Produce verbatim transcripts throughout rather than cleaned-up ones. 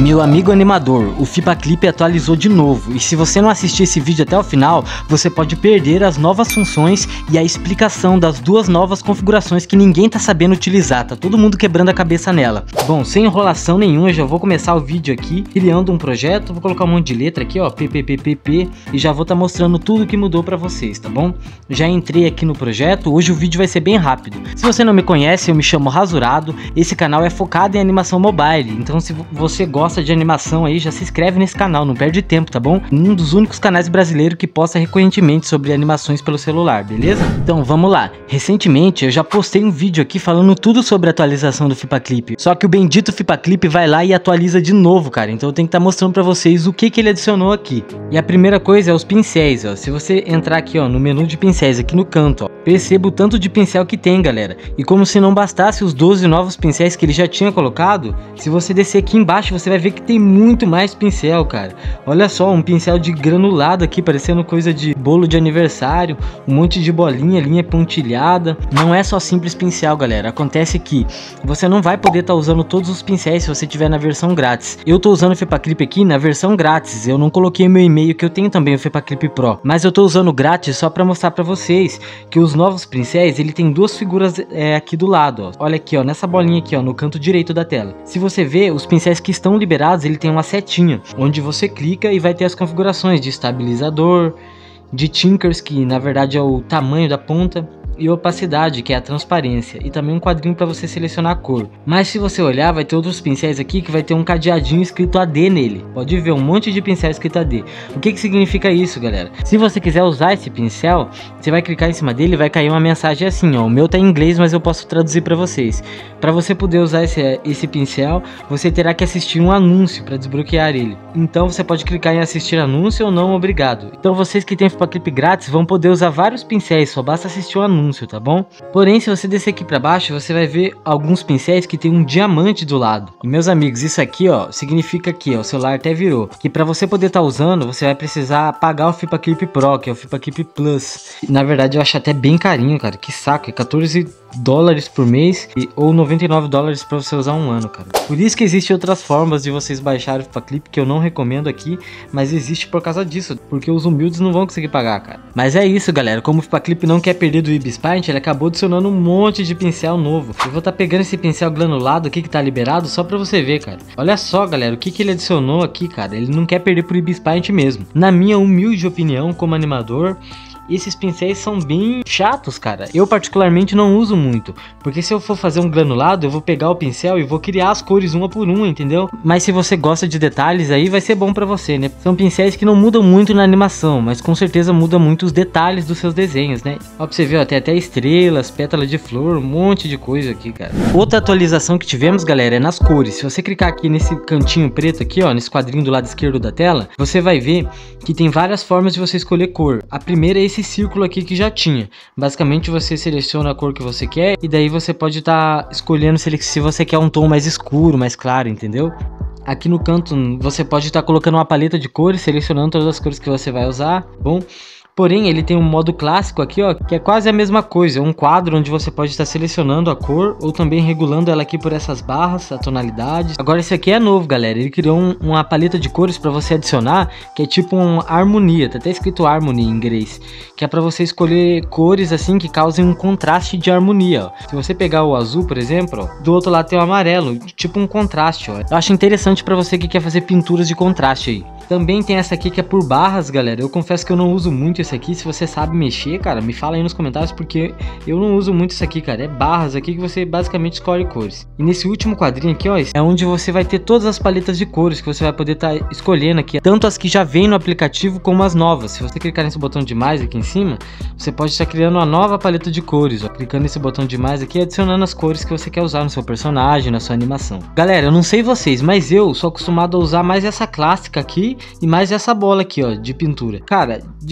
Meu amigo animador, o FlipaClip atualizou de novo, e se você não assistir esse vídeo até o final, você pode perder as novas funções e a explicação das duas novas configurações que ninguém tá sabendo utilizar, tá todo mundo quebrando a cabeça nela. Bom, sem enrolação nenhuma, eu já vou começar o vídeo aqui, criando um projeto, vou colocar um monte de letra aqui, ó, P P P P P, e já vou tá mostrando tudo que mudou pra vocês, tá bom? Já entrei aqui no projeto, hoje o vídeo vai ser bem rápido. Se você não me conhece, eu me chamo Rasurado, esse canal é focado em animação mobile, então se você gosta de animação aí, já se inscreve nesse canal, não perde tempo, tá bom? Um dos únicos canais brasileiros que posta recorrentemente sobre animações pelo celular, beleza? Então vamos lá. Recentemente eu já postei um vídeo aqui falando tudo sobre a atualização do FlipaClip, só que o bendito FlipaClip vai lá e atualiza de novo, cara, então eu tenho que estar tá mostrando pra vocês o que que ele adicionou aqui. E a primeira coisa é os pincéis, ó. Se você entrar aqui, ó, no menu de pincéis aqui no canto, ó, perceba o tanto de pincel que tem, galera. E como se não bastasse os doze novos pincéis que ele já tinha colocado, se você descer aqui embaixo você vai ver que tem muito mais pincel, cara. Olha só, um pincel de granulado aqui, parecendo coisa de bolo de aniversário, um monte de bolinha, linha pontilhada. Não é só simples pincel, galera. Acontece que você não vai poder estar tá usando todos os pincéis se você tiver na versão grátis. Eu tô usando o FlipaClip aqui na versão grátis. Eu não coloquei meu e-mail, que eu tenho também o FlipaClip Pro, mas eu tô usando grátis só para mostrar para vocês que os novos pincéis, ele tem duas figuras é, aqui do lado, ó. Olha aqui, ó, nessa bolinha aqui, ó, no canto direito da tela. Se você ver, os pincéis que estão liberados, ele tem uma setinha, onde você clica e vai ter as configurações de estabilizador, de tinkers, que na verdade é o tamanho da ponta, e opacidade, que é a transparência, e também um quadrinho para você selecionar a cor. Mas se você olhar, vai ter outros pincéis aqui que vai ter um cadeadinho escrito A D nele. Pode ver um monte de pincel escrito A D. O que que significa isso, galera? Se você quiser usar esse pincel, você vai clicar em cima dele e vai cair uma mensagem assim, ó. O meu tá em inglês, mas eu posso traduzir para vocês. Para você poder usar esse, esse pincel, você terá que assistir um anúncio para desbloquear ele. Então você pode clicar em assistir anúncio ou não, obrigado. Então vocês que tem FlipaClip grátis vão poder usar vários pincéis, só basta assistir o anúncio, tá bom? Porém, se você descer aqui para baixo, você vai ver alguns pincéis que tem um diamante do lado. E meus amigos, isso aqui, ó, significa que, ó, o celular até virou, que para você poder estar tá usando, você vai precisar pagar o FlipaClip Pro, que é o FlipaClip Plus. Na verdade, eu acho até bem carinho, cara, que saco, é quatorze dólares por mês e, ou noventa e nove dólares para você usar um ano, cara. Por isso que existem outras formas de vocês baixarem o FlipaClip, que eu não recomendo aqui, mas existe por causa disso, porque os humildes não vão conseguir pagar, cara. Mas é isso, galera, como o FlipaClip não quer perder do Ibispaint, ele acabou adicionando um monte de pincel novo. Eu vou estar tá pegando esse pincel granulado aqui que tá liberado só pra você ver, cara. Olha só, galera, o que que ele adicionou aqui, cara. Ele não quer perder pro Ibispaint mesmo. Na minha humilde opinião, como animador, esses pincéis são bem chatos, cara. Eu particularmente não uso muito, porque se eu for fazer um granulado, eu vou pegar o pincel e vou criar as cores uma por uma, entendeu? Mas se você gosta de detalhes, aí vai ser bom pra você, né? São pincéis que não mudam muito na animação, mas com certeza mudam muito os detalhes dos seus desenhos, né? Ó, pra você ver, ó, tem até estrelas, pétalas de flor, um monte de coisa aqui, cara. Outra atualização que tivemos, galera, é nas cores. Se você clicar aqui nesse cantinho preto aqui, ó, nesse quadrinho do lado esquerdo da tela, você vai ver que tem várias formas de você escolher cor. A primeira é esse esse círculo aqui que já tinha. Basicamente você seleciona a cor que você quer e daí você pode estar tá escolhendo se, se você quer um tom mais escuro, mais claro, entendeu? Aqui no canto você pode estar tá colocando uma paleta de cores, selecionando todas as cores que você vai usar, bom? Porém, ele tem um modo clássico aqui, ó, que é quase a mesma coisa, um quadro onde você pode estar selecionando a cor ou também regulando ela aqui por essas barras, a tonalidade. Agora esse aqui é novo, galera, ele criou um, uma paleta de cores para você adicionar, que é tipo uma harmonia, tá até escrito harmony em inglês, que é para você escolher cores assim que causem um contraste de harmonia, ó. Se você pegar o azul, por exemplo, ó, do outro lado tem o amarelo, tipo um contraste, ó. Eu acho interessante para você que quer fazer pinturas de contraste aí. Também tem essa aqui que é por barras, galera. Eu confesso que eu não uso muito isso aqui. Se você sabe mexer, cara, me fala aí nos comentários, porque eu não uso muito isso aqui, cara. É barras aqui que você basicamente escolhe cores. E nesse último quadrinho aqui, ó, é onde você vai ter todas as paletas de cores que você vai poder estar tá escolhendo aqui. Tanto as que já vem no aplicativo como as novas. Se você clicar nesse botão de mais aqui em cima, você pode estar criando uma nova paleta de cores, ó. Clicando nesse botão de mais aqui, adicionando as cores que você quer usar no seu personagem, na sua animação. Galera, eu não sei vocês, mas eu sou acostumado a usar mais essa clássica aqui e mais essa bola aqui, ó, de pintura. Cara, de verdade,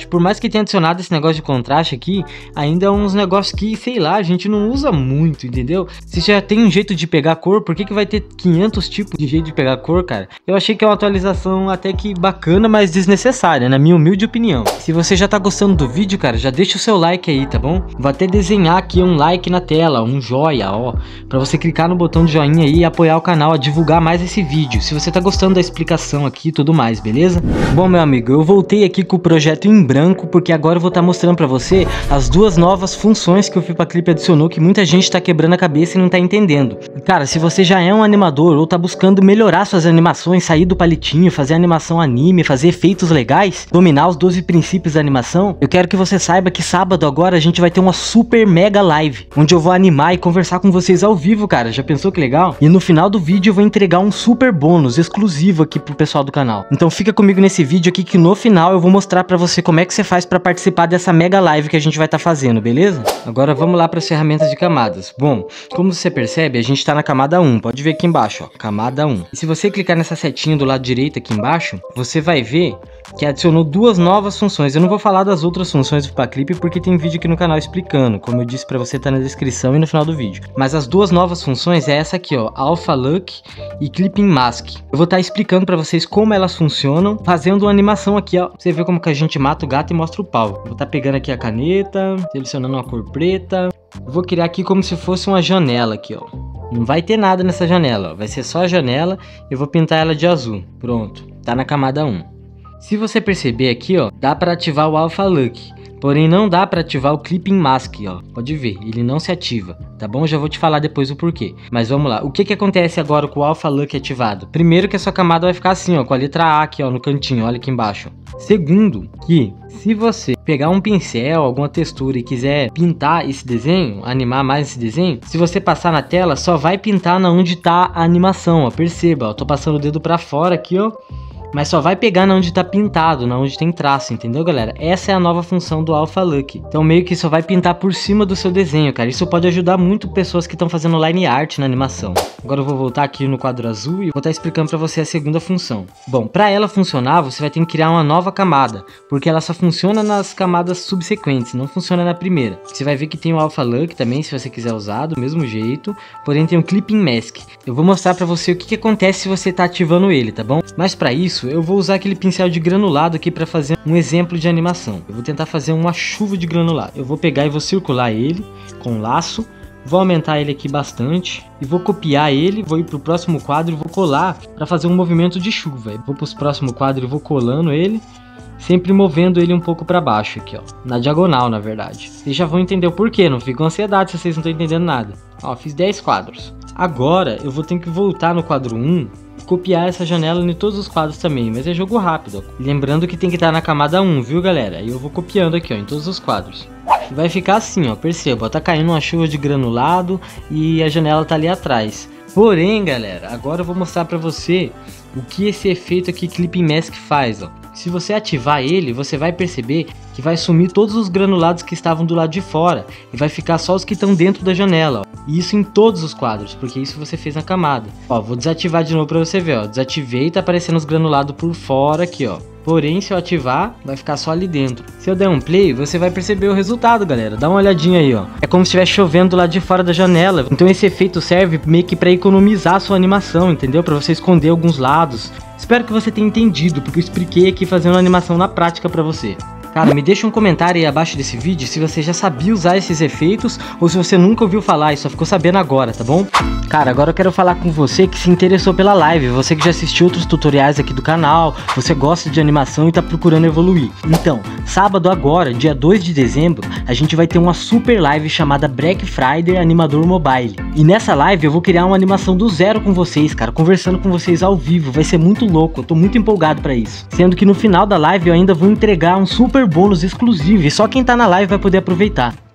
Por mais que tenha adicionado esse negócio de contraste aqui, ainda é uns negócios que, sei lá, a gente não usa muito, entendeu? Se já tem um jeito de pegar cor, por que que vai ter quinhentos tipos de jeito de pegar cor, cara? Eu achei que é uma atualização até que bacana, mas desnecessária, na minha humilde opinião. Se você já tá gostando do vídeo, cara, já deixa o seu like aí, tá bom? Vou até desenhar aqui um like na tela, um joia, ó, pra você clicar no botão de joinha aí e apoiar o canal a divulgar mais esse vídeo, se você tá gostando da explicação aqui e tudo mais, beleza? Bom, meu amigo, eu voltei aqui com o projeto em branco, porque agora eu vou estar mostrando pra você as duas novas funções que o FlipaClip adicionou, que muita gente tá quebrando a cabeça e não tá entendendo. Cara, se você já é um animador ou tá buscando melhorar suas animações, sair do palitinho, fazer animação anime, fazer efeitos legais, dominar os doze princípios da animação, eu quero que você saiba que sábado agora a gente vai ter uma super mega live, onde eu vou animar e conversar com vocês ao vivo, cara. Já pensou que legal? E no final do vídeo eu vou entregar um super bônus exclusivo aqui pro pessoal do canal. Então fica comigo nesse vídeo aqui que no final eu vou mostrar pra você como é que você faz pra participar dessa mega live que a gente vai estar fazendo, beleza? Agora vamos lá para as ferramentas de camadas. Bom, como você percebe, a gente tá na camada um, pode ver aqui embaixo, ó, camada um. E se você clicar nessa setinha do lado direito aqui embaixo, você vai ver que adicionou duas novas funções. Eu não vou falar das outras funções do FlipaClip porque tem vídeo aqui no canal explicando, como eu disse pra você, tá na descrição e no final do vídeo. Mas as duas novas funções é essa aqui, ó, Alpha Look e Clipping Mask. Eu vou estar explicando pra vocês como elas funcionam, fazendo uma animação aqui, ó. Você vê como que a gente mata o gato e mostra o pau. Eu vou estar pegando aqui a caneta, selecionando uma cor preta. Eu vou criar aqui como se fosse uma janela aqui, ó. Não vai ter nada nessa janela, ó. Vai ser só a janela. Eu vou pintar ela de azul. Pronto, tá na camada um. Se você perceber aqui, ó, dá para ativar o Alpha Look, porém não dá para ativar o Clipping Mask, ó. Pode ver, ele não se ativa, tá bom? Já vou te falar depois o porquê. Mas vamos lá, o que que acontece agora com o Alpha Look ativado? Primeiro que a sua camada vai ficar assim, ó, com a letra A aqui, ó, no cantinho, olha aqui embaixo. Segundo, que se você pegar um pincel, alguma textura e quiser pintar esse desenho, animar mais esse desenho, se você passar na tela, só vai pintar na onde tá a animação, ó. Perceba, ó, tô passando o dedo para fora aqui, ó. Mas só vai pegar na onde tá pintado, na onde tem traço, entendeu, galera? Essa é a nova função do Alpha Look. Então meio que só vai pintar por cima do seu desenho, cara. Isso pode ajudar muito pessoas que estão fazendo line art na animação. Agora eu vou voltar aqui no quadro azul e vou estar explicando pra você a segunda função. Bom, pra ela funcionar, você vai ter que criar uma nova camada, porque ela só funciona nas camadas subsequentes, não funciona na primeira. Você vai ver que tem o Alpha Look também, se você quiser usar, do mesmo jeito, porém tem o Clipping Mask. Eu vou mostrar pra você o que que acontece se você tá ativando ele, tá bom? Mas pra isso, eu vou usar aquele pincel de granulado aqui para fazer um exemplo de animação. Eu vou tentar fazer uma chuva de granulado. Eu vou pegar e vou circular ele com laço, vou aumentar ele aqui bastante e vou copiar ele, vou ir para o próximo quadro e vou colar para fazer um movimento de chuva. Eu vou para o próximo quadro e vou colando ele, sempre movendo ele um pouco para baixo aqui, ó, na diagonal, na verdade. Vocês já vão entender o porquê, não fica com ansiedade se vocês não estão entendendo nada. Ó, fiz dez quadros. Agora eu vou ter que voltar no quadro um, copiar essa janela em todos os quadros também, mas é jogo rápido, ó. Lembrando que tem que estar na camada um, viu, galera? E eu vou copiando aqui, ó, em todos os quadros. Vai ficar assim, ó, perceba, ó, tá caindo uma chuva de granulado e a janela tá ali atrás. Porém, galera, agora eu vou mostrar pra você o que esse efeito aqui Clipping Mask faz, ó. Se você ativar ele, você vai perceber que vai sumir todos os granulados que estavam do lado de fora e vai ficar só os que estão dentro da janela, ó. E isso em todos os quadros, porque isso você fez na camada. Ó, vou desativar de novo pra você ver, ó. Desativei e tá aparecendo os granulados por fora aqui, ó. Porém, se eu ativar, vai ficar só ali dentro. Se eu der um play, você vai perceber o resultado, galera. Dá uma olhadinha aí, ó. É como se estivesse chovendo do lado de fora da janela. Então esse efeito serve meio que para economizar a sua animação, entendeu? Para você esconder alguns lados. Espero que você tenha entendido, porque eu expliquei aqui fazendo a animação na prática para você. Cara, me deixa um comentário aí abaixo desse vídeo se você já sabia usar esses efeitos ou se você nunca ouviu falar e só ficou sabendo agora, tá bom? Cara, agora eu quero falar com você que se interessou pela live, você que já assistiu outros tutoriais aqui do canal, você gosta de animação e tá procurando evoluir. Então, sábado agora, dia dois de dezembro, a gente vai ter uma super live chamada Black Friday Animador Mobile. E nessa live eu vou criar uma animação do zero com vocês, cara, conversando com vocês ao vivo, vai ser muito louco, eu tô muito empolgado pra isso. Sendo que no final da live eu ainda vou entregar um super bônus exclusivo e só quem tá na live vai poder aproveitar.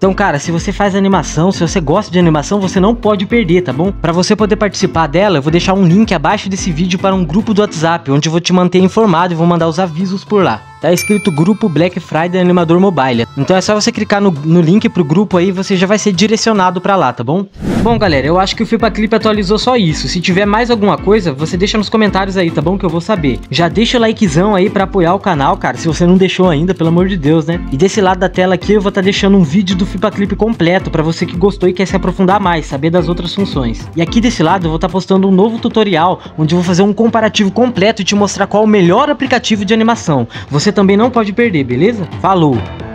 Então, cara, se você faz animação, se você gosta de animação, você não pode perder, tá bom? Pra você poder participar dela, eu vou deixar um link abaixo desse vídeo para um grupo do WhatsApp, onde eu vou te manter informado e vou mandar os avisos por lá. Tá escrito Grupo Black Friday Animador Mobile. Então é só você clicar no, no link pro grupo aí, você já vai ser direcionado pra lá, tá bom? Bom, galera, eu acho que o FlipaClip atualizou só isso. Se tiver mais alguma coisa, você deixa nos comentários aí, tá bom? Que eu vou saber. Já deixa o likezão aí pra apoiar o canal, cara, se você não deixou ainda, pelo amor de Deus, né? E desse lado da tela aqui eu vou estar tá deixando um vídeo do FlipaClip completo pra você que gostou e quer se aprofundar mais, saber das outras funções. E aqui desse lado eu vou estar tá postando um novo tutorial, onde eu vou fazer um comparativo completo e te mostrar qual é o melhor aplicativo de animação. Você também não pode perder, beleza? Falou!